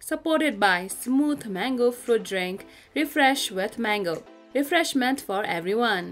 supported by smooth mango fruit drink, refresh with mango. Refreshment for everyone.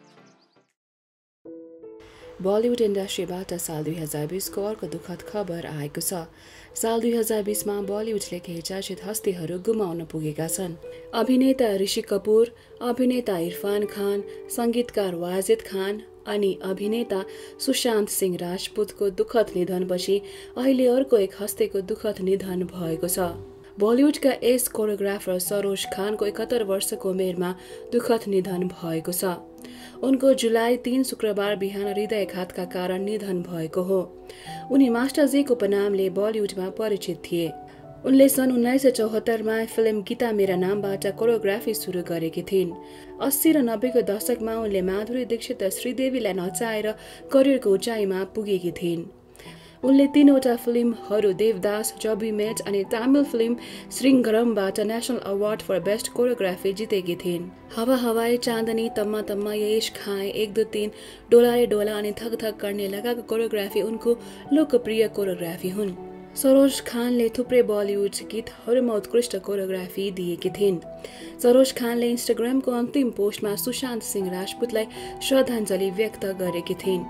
Bollywood इन्डस्ट्रीबाट साल 2020 को अर्को दुःखद खबर आएको छ। साल 2020 मा बलिउडले केही चर्चित हस्तीहरू गुमाउन पुगेका छन्। अभिनेता ऋषि कपूर, अभिनेता इरफान खान, संगीतकार वाजिद खान अनि अभिनेता सुशान्त सिंह राजपूतको दुःखद निधनपछि अहिले अर्को एक हस्तीको दुःखद निधन भएको छ। बलिउडका एस कोरियोग्राफर सरोज खानको 71 वर्षको उमेरमा दुःखद निधन भएको छ। उनको जुलाई 3 शुक्रबार बिहान हृदयाघातका कारण निधन भएको हो। उनी मास्टर जी को उपनामले बलिउडमा परिचित थिए। उनले सन् 1974 मा फिल्म गीता मेरा नामबाट कोरियोग्राफी सुरु गरेकी थिइन्। 80 र 90 को दशकमा उनले माधुरी दीक्षित र श्रीदेवीलाई नचाएर करियरको उचाइमा पुगेकी थिइन्। उनले 3 वटा फिल्महरू देवदास, जब वी मेट अनि तमिल फिल्म श्रृङ्गरमबाट national award for best choreography जितेकी थिइन्। हवा हवाई, चाँदनी, तम्मा तम्मा, ये इश्क खाए, 1 2 3, डोला रे डोला अनि थक थक गर्ने लगाको कोरियोग्राफी उनको लोकप्रिय कोरियोग्राफी हुन्। सरोज खानले थुप्रै बलिउड गीतहरूमा उत्कृष्ट कोरियोग्राफी दिएकी थिइन्। सरोज खानले इन्स्टाग्रामको अन्तिम पोस्टमा सुशान्त सिंह राजपूतलाई श्रद्धाञ्जली व्यक्त गरेकी थिइन्।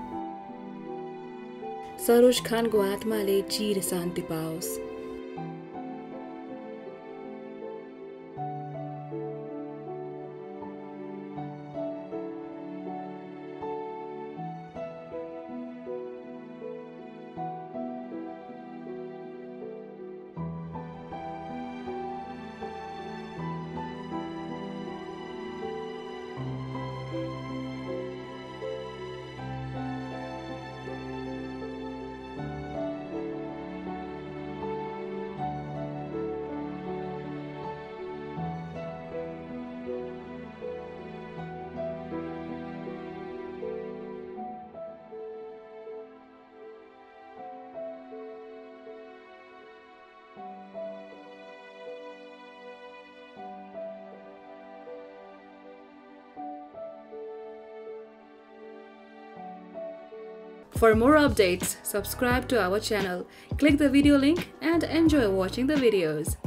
सरोज खानको आत्माले चिर शान्ति पाओस्। For more updates, subscribe to our channel, click the video link and enjoy watching the videos.